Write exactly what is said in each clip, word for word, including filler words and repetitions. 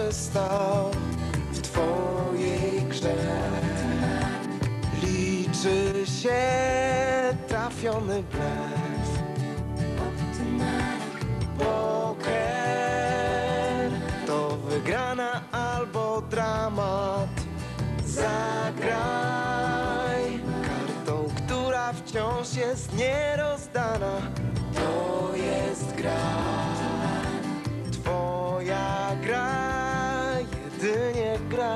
stał w twojej grze. Liczy się trafiony blef. Poker to wygrana albo dramat. Zagraj kartą, która wciąż jest nierozdana. To jest gra, twoja gra, jedynie gra.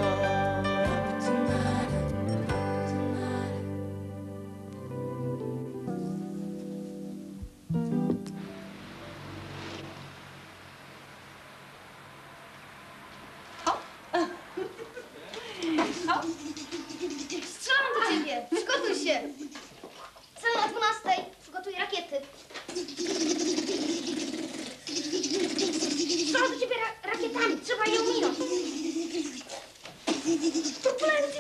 Strzelam do ciebie! Przygotuj się! Cel o dwunastej. Przygotuj rakiety. Strzelam do ciebie ra rakietami. Trzeba je ominąć. Turbulencje!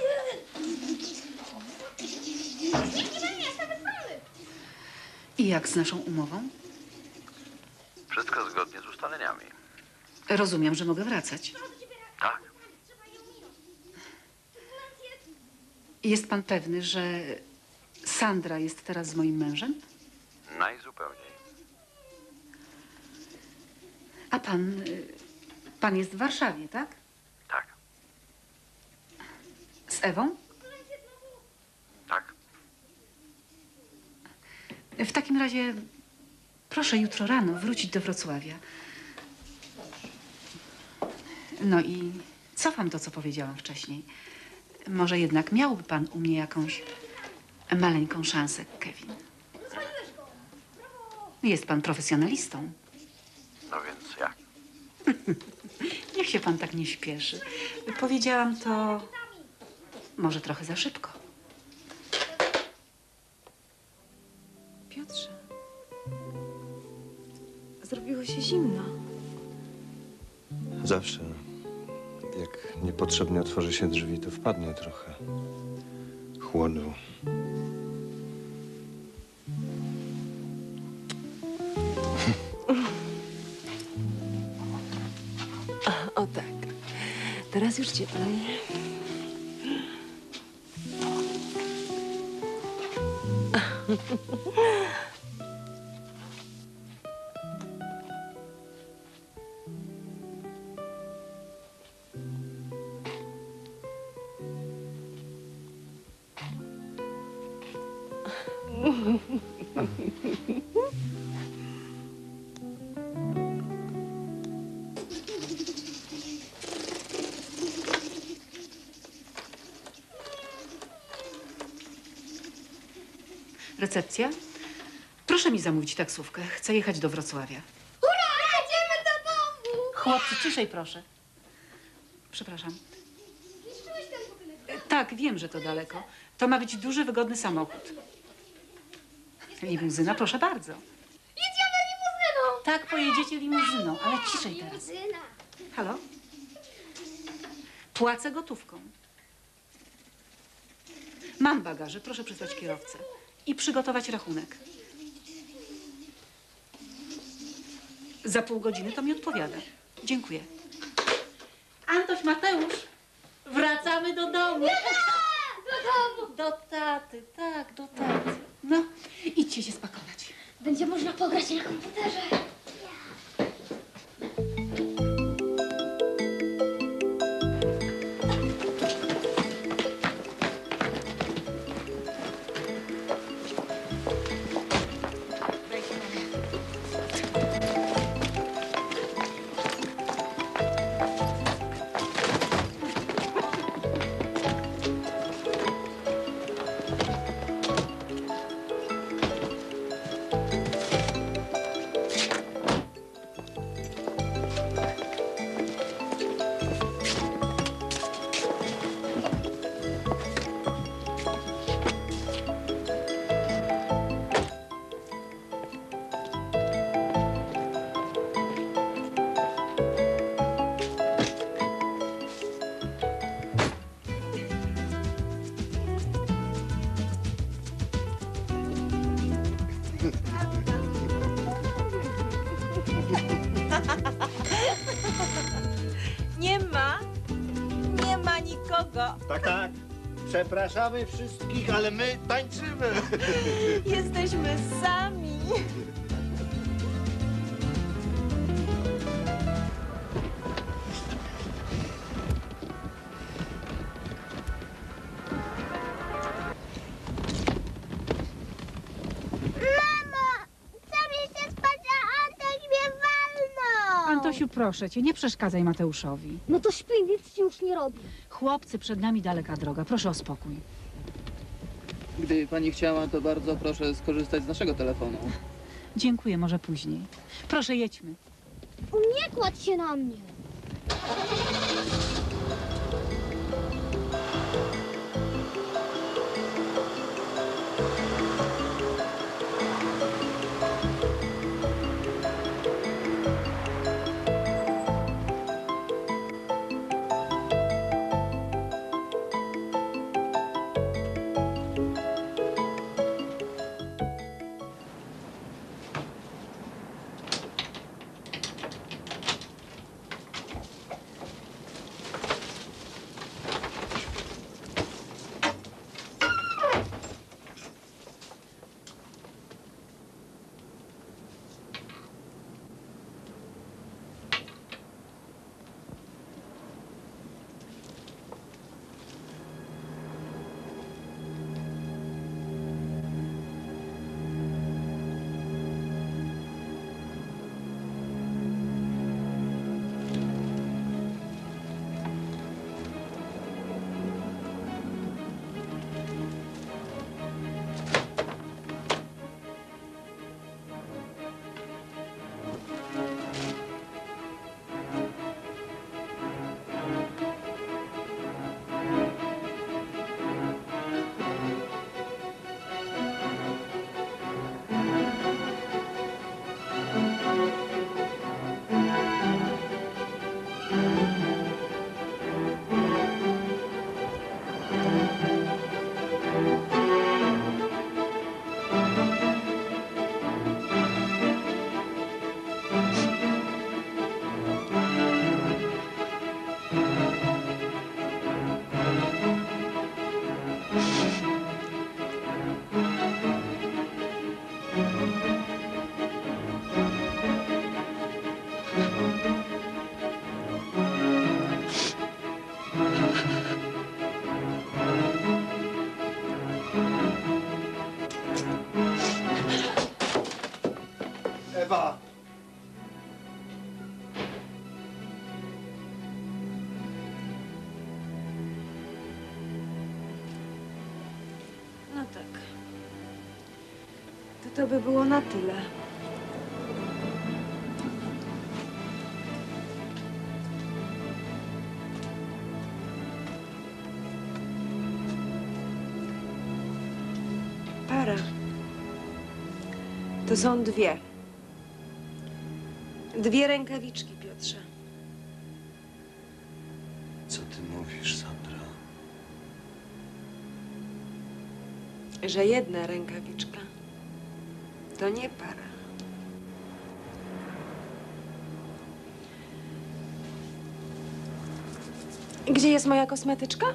Zniknij we mnie, jestem bezbronny! I jak z naszą umową? Wszystko zgodnie z ustaleniami. Rozumiem, że mogę wracać. Tak. Jest pan pewny, że Sandra jest teraz z moim mężem? Najzupełniej. A pan... y, pan jest w Warszawie, tak? Tak. Z Ewą? Tak. W takim razie proszę jutro rano wrócić do Wrocławia. No i cofam to, co powiedziałam wcześniej. Może jednak miałby pan u mnie jakąś maleńką szansę, Kevin. Jest pan profesjonalistą. No więc jak? Niech się pan tak nie śpieszy. Powiedziałam to może trochę za szybko. Piotrze, zrobiło się zimno. Zawsze, jak niepotrzebnie otworzy się drzwi, to wpadnie trochę chłodu. O tak, teraz już cieplej. Recepcja? Proszę mi zamówić taksówkę. Chcę jechać do Wrocławia. Hurra! Jedziemy do domu! Chłopcy, ciszej proszę. Przepraszam. Zniszczyłeś ten budynek. Tak, wiem, że to daleko. To ma być duży, wygodny samochód. Limuzyna, proszę bardzo. Jedziemy limuzyną! Tak, pojedziecie limuzyną, ale ciszej teraz. Limuzyna. Halo? Płacę gotówką. Mam bagaże, proszę przysłać kierowcę. I przygotować rachunek. Za pół godziny to mi odpowiada. Dziękuję. Antoś, Mateusz, wracamy do domu. Do domu! Do taty, tak, do taty. No, idźcie się spakować. Będzie można pograć na komputerze. Tak, tak. Przepraszamy wszystkich, ale my tańczymy. Jesteśmy sami. Antosiu, proszę cię, nie przeszkadzaj Mateuszowi. No to śpi, nic ci już nie robi. Chłopcy, przed nami daleka droga. Proszę o spokój. Gdyby pani chciała, to bardzo proszę skorzystać z naszego telefonu. Dziękuję, może później. Proszę, jedźmy. Nie kładź się na mnie. Ewa! No tak. To to by było na tyle. Para. To są dwie. Dwie rękawiczki, Piotrze. Co ty mówisz, Sandra? Że jedna rękawiczka to nie para. Gdzie jest moja kosmetyczka?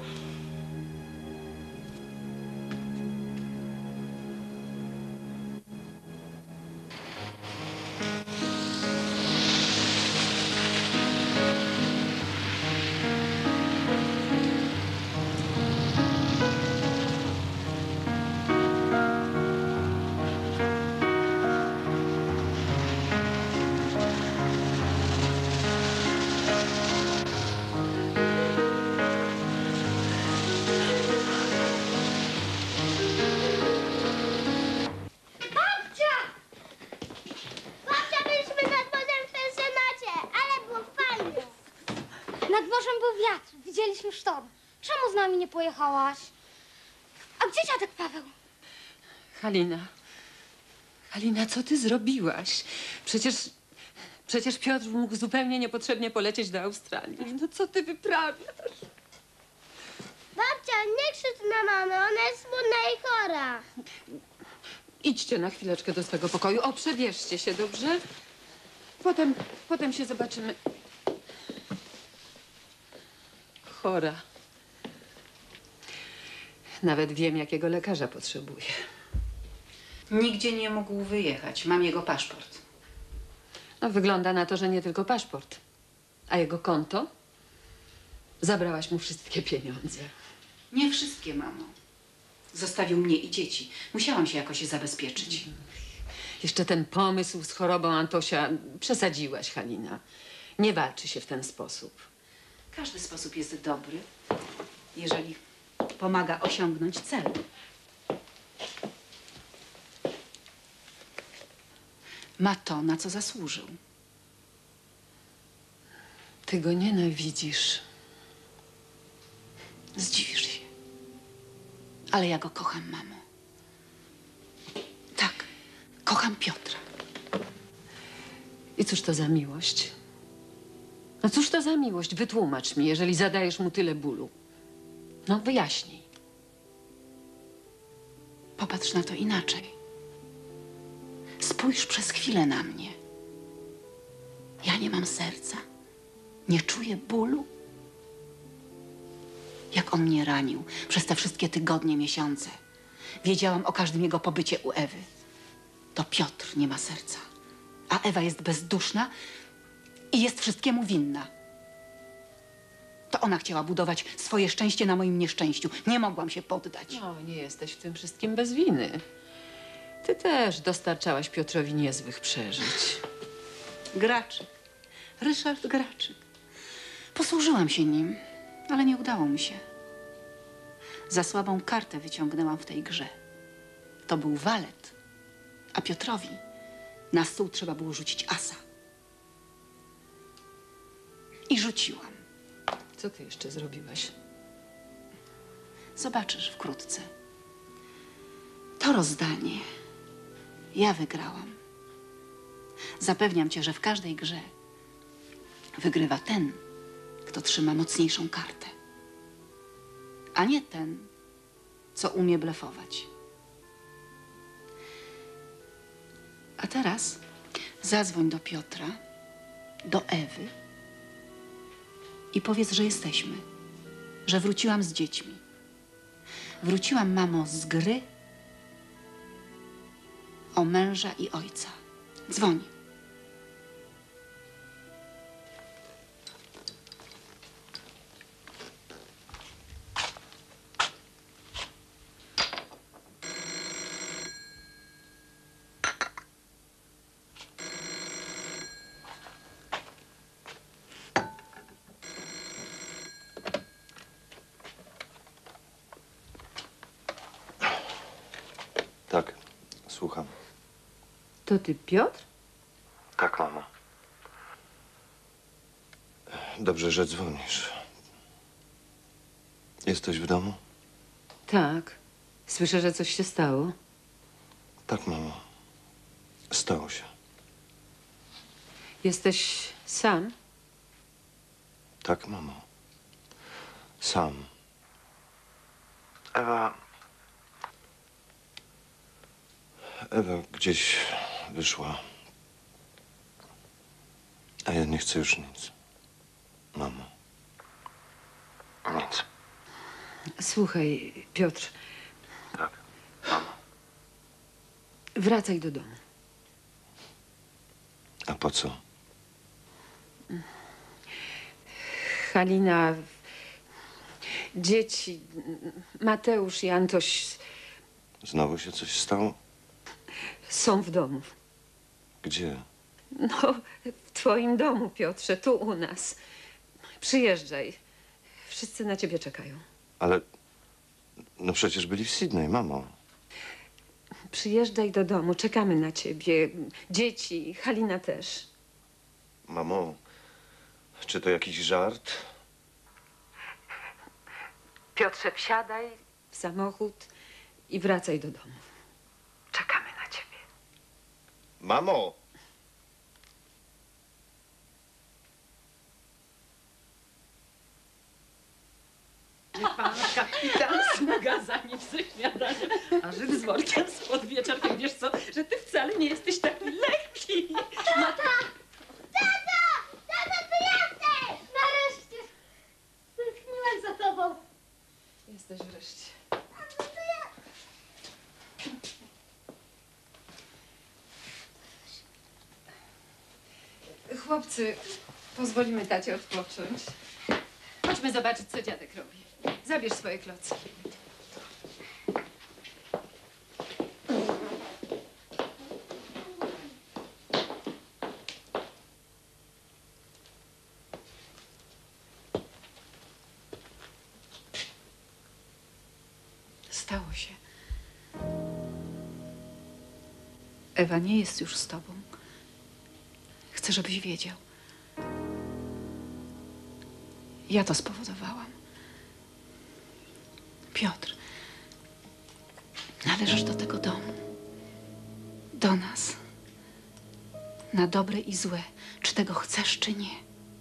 Nad morzem był wiatr, widzieliśmy sztorm. Czemu z nami nie pojechałaś? A gdzie dziadek Paweł? Halina. Halina, co ty zrobiłaś? Przecież... Przecież Piotr mógł zupełnie niepotrzebnie polecieć do Australii. No co ty wyprawiasz? Babcia, nie krzycz na mamę, ona jest smutna i chora. Idźcie na chwileczkę do swego pokoju. O, przebierzcie się, dobrze? Potem, potem się zobaczymy. Chora. Nawet wiem, jakiego lekarza potrzebuję. Nigdzie nie mógł wyjechać. Mam jego paszport. No, wygląda na to, że nie tylko paszport. A jego konto? Zabrałaś mu wszystkie pieniądze. Nie wszystkie, mamo. Zostawił mnie i dzieci. Musiałam się jakoś zabezpieczyć. Jeszcze ten pomysł z chorobą Antosia. Przesadziłaś, Halina. Nie walczy się w ten sposób. Każdy sposób jest dobry, jeżeli pomaga osiągnąć cel. Ma to, na co zasłużył. Ty go nienawidzisz. Zdziwisz się. Ale ja go kocham, mamo. Tak, kocham Piotra. I cóż to za miłość? No cóż to za miłość? Wytłumacz mi, jeżeli zadajesz mu tyle bólu. No, wyjaśnij. Popatrz na to inaczej. Spójrz przez chwilę na mnie. Ja nie mam serca. Nie czuję bólu. Jak on mnie ranił przez te wszystkie tygodnie, miesiące. Wiedziałam o każdym jego pobycie u Ewy. To Piotr nie ma serca. A Ewa jest bezduszna i jest wszystkiemu winna. To ona chciała budować swoje szczęście na moim nieszczęściu. Nie mogłam się poddać. No, nie jesteś w tym wszystkim bez winy. Ty też dostarczałaś Piotrowi niezłych przeżyć. Graczyk. Ryszard Graczyk. Posłużyłam się nim, ale nie udało mi się. Za słabą kartę wyciągnęłam w tej grze. To był walet, a Piotrowi na stół trzeba było rzucić asa. I rzuciłam. Co ty jeszcze zrobiłaś? Zobaczysz wkrótce. To rozdanie ja wygrałam. Zapewniam cię, że w każdej grze wygrywa ten, kto trzyma mocniejszą kartę, a nie ten, co umie blefować. A teraz zadzwoń do Piotra, do Ewy i powiedz, że jesteśmy, że wróciłam z dziećmi. Wróciłam, mamo, z gry o męża i ojca. Dzwoń. Tak, słucham. To ty, Piotr? Tak, mamo. Dobrze, że dzwonisz. Jesteś w domu? Tak. Słyszę, że coś się stało. Tak, mamo. Stało się. Jesteś sam? Tak, mamo. Sam. Ewa... Ewa gdzieś wyszła. A ja nie chcę już nic. Mamo. Nic. Słuchaj, Piotr, Tak, mamo. wracaj do domu. A po co? Halina, dzieci, Mateusz i Antoś Znowu się coś stało? są w domu. Gdzie? No, w twoim domu, Piotrze, tu u nas. Przyjeżdżaj. Wszyscy na ciebie czekają. Ale... No przecież byli w Sydney, mamo. Przyjeżdżaj do domu, czekamy na ciebie. Dzieci, Halina też. Mamo, czy to jakiś żart? Piotrze, wsiadaj w samochód i wracaj do domu. Czekamy na ciebie. Mamo! Pan kapitan sługa za nim ze śniadania, a Żyd z workiem spod wieczorkiem. Wiesz co, że ty wcale nie jesteś taki lekki. Tata! Tata! Tata, ty jesteś! Nareszcie! Tęskniłem za tobą. Jesteś wreszcie. chłopcy, pozwolimy tacie odpocząć. Chodźmy zobaczyć, co dziadek robi. Zabierz swoje klocki. Stało się. Ewa nie jest już z tobą. Chcę, żebyś wiedział. Ja to spowodowałam. Piotr, należysz do tego domu. Do nas. Na dobre i złe. Czy tego chcesz, czy nie.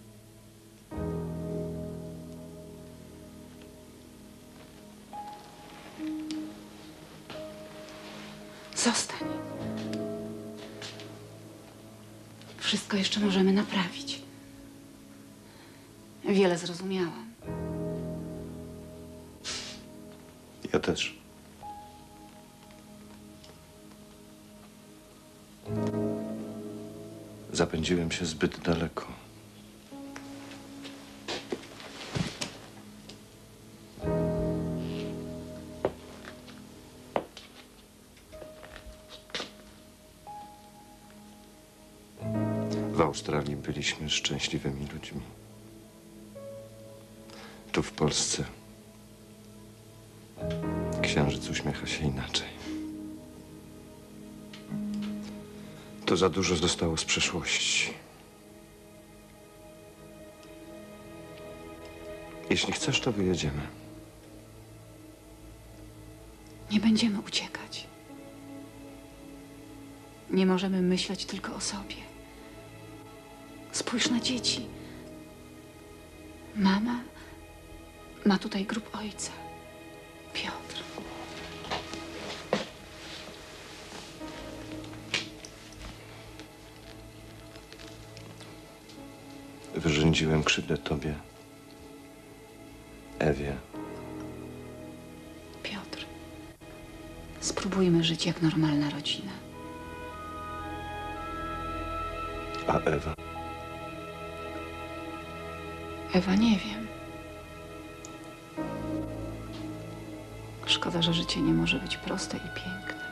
Zostań. Wszystko jeszcze możemy naprawić. Wiele zrozumiałam. Ja też. Zapędziłem się zbyt daleko. W Australii byliśmy szczęśliwymi ludźmi. Tu w Polsce księżyc uśmiecha się inaczej. To za dużo zostało z przeszłości. Jeśli chcesz, to wyjedziemy. Nie będziemy uciekać. Nie możemy myśleć tylko o sobie. Spójrz na dzieci. Mama ma tutaj grób ojca. Piotr. Wyrządziłem krzywdę tobie, Ewie. Piotr. Spróbujmy żyć jak normalna rodzina. A Ewa? Ewa, nie wiem. Szkoda, że życie nie może być proste i piękne.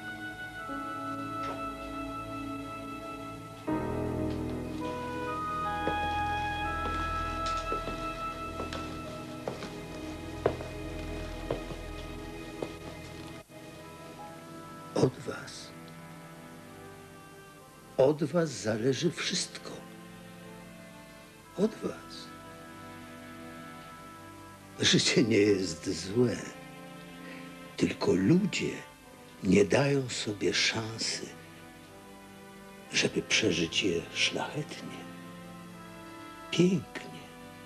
Od was. Od was zależy wszystko. Od was. Życie nie jest złe. Tylko ludzie nie dają sobie szansy, żeby przeżyć je szlachetnie, pięknie.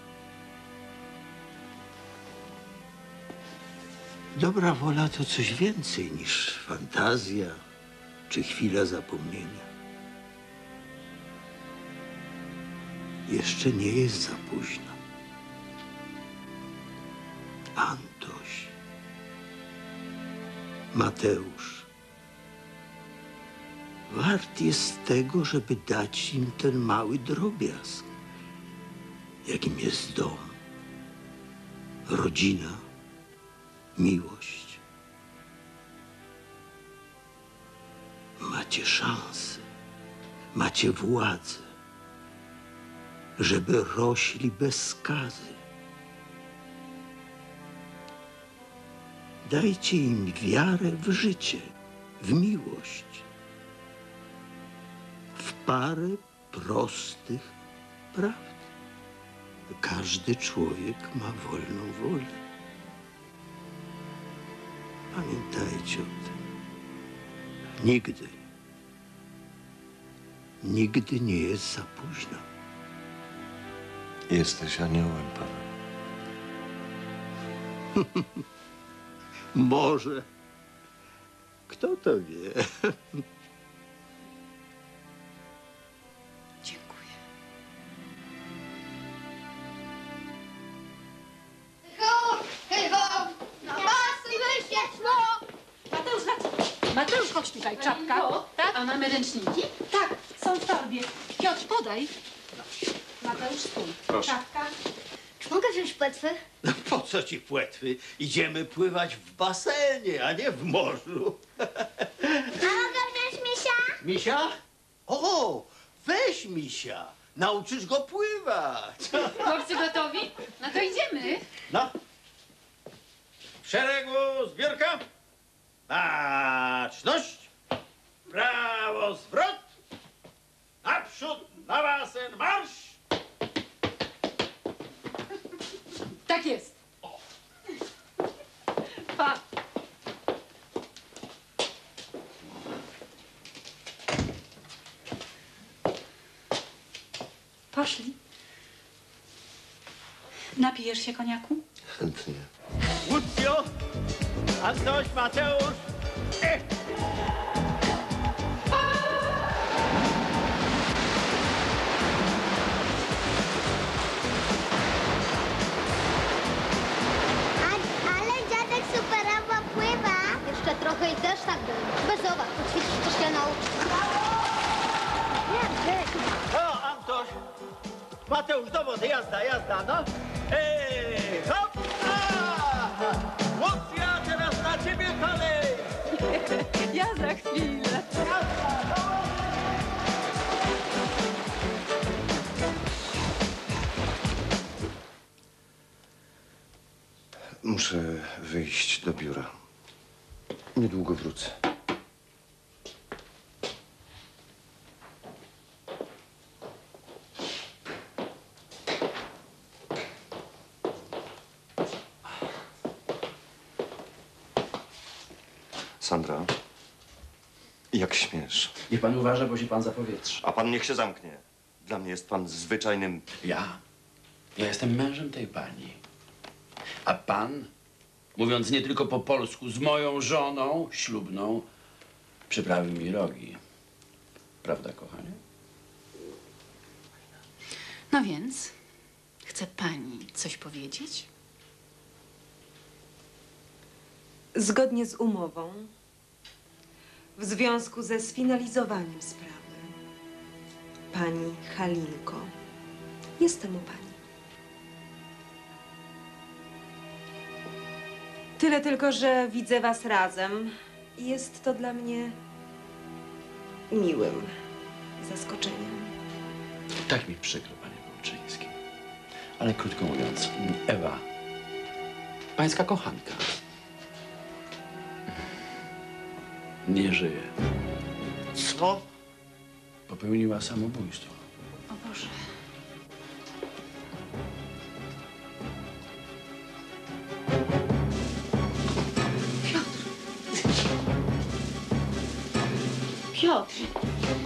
Dobra wola to coś więcej niż fantazja czy chwila zapomnienia. Jeszcze nie jest za późno. Antoś, Mateusz, wart jest tego, żeby dać im ten mały drobiazg, jakim jest dom, rodzina, miłość. Macie szansę, macie władzę, żeby rośli bez skazy. Dajcie im wiarę w życie, w miłość, w parę prostych prawd. Każdy człowiek ma wolną wolę. Pamiętajcie o tym. Nigdy, nigdy nie jest za późno. Jesteś aniołem, Paweł. Może. Kto to wie? Dziękuję. Mateusz, Mateusz, chodź tutaj, czapka. Tak? A mamy ręczniki? Tak, są w torbie. Piotr, podaj. Mateusz, stój. Proszę. Czapka. Czy mogę wziąć płetwy? No po co ci płetwy? Idziemy pływać w basenie, a nie w morzu. A mogę wziąć misia? Misia? O, weź misia. Nauczysz go pływać. Chłopcy gotowi? No to idziemy. No. W szeregu zbiórka. Baczność. Prawo zwrot. Naprzód na basen marsz. Tak jest. Pa. Poszli. Napijesz się koniaku? Chętnie. Łucjo. Antoś, Mateusz. Eh. Ale dziadek superowo pływa. Jeszcze trochę i też tak będzie. Bez obaw, poćwiczysz, to się nauczysz. O, Antoś. Mateusz, do wody, jazda, jazda, no. Ej, hop! A! Łucja, teraz na ciebie kolej. Ja za chwilę. Muszę wyjść do biura. Niedługo wrócę. Sandra, jak śmiesz? Niech pan uważa, bo się pan zapowietrzy. A pan niech się zamknie. Dla mnie jest pan zwyczajnym... Ja? Ja jestem mężem tej pani. A pan, mówiąc nie tylko po polsku, z moją żoną ślubną, przyprawił mi rogi. Prawda, kochanie? No więc, chce pani coś powiedzieć? Zgodnie z umową, w związku ze sfinalizowaniem sprawy, pani Halinko, jestem u pani. Tyle tylko, że widzę was razem i jest to dla mnie miłym zaskoczeniem. Tak mi przykro, panie Wołczyński. Ale krótko mówiąc, Ewa, pańska kochanka, nie żyje. Co? Popełniła samobójstwo. O Boże. Piotr. Piotr.